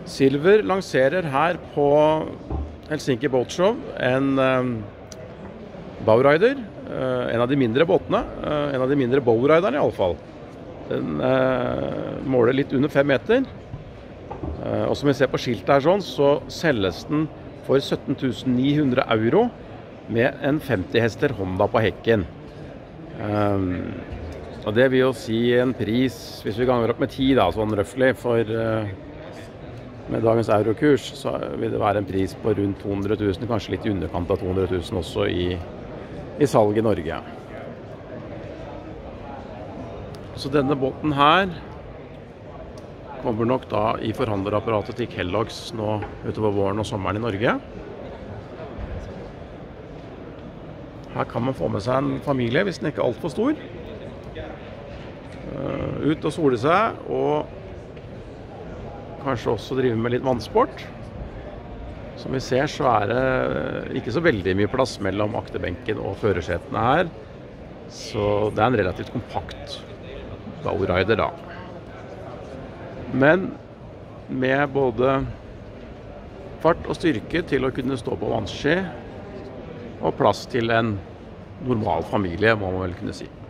Silver lanserer her på Helsinki Boat Show en bowrider, en av de mindre båtene, en av de mindre bowriderne i alle fall. Den måler litt under 5 meter, og som vi ser på skiltet her sånn, så selges den for 17.900 euro med en 50 hester Honda på hekken. Og det vil jo si en pris, hvis vi ganger opp med 10 da, sånn røffelig, for med dagens eurokurs, så vil det være en pris på rundt 200 000, kanskje litt i underkant av 200 000 også i salg i Norge. Så denne båten her kommer nok da i forhandlerapparatet til Kellogg's nå utover våren og sommeren i Norge. Her kan man få med seg en familie hvis den ikke er alt for stor. Ut og sole seg, og kanskje også drive med litt vannsport. Som vi ser så er det ikke så veldig mye plass mellom akterbenken og førersetene her. Så det er en relativt kompakt bowrider da. Men med både fart og styrke til å kunne stå på vannski, og plass til en normal familie, må man vel kunne si.